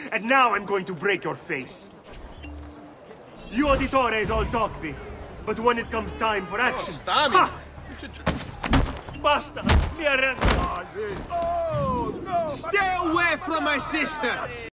and now I'm going to break your face. You auditores all talk big, but when it comes time for action... Stamina! Basta! Mi arrendo! Oh, no! Stay away from my sister!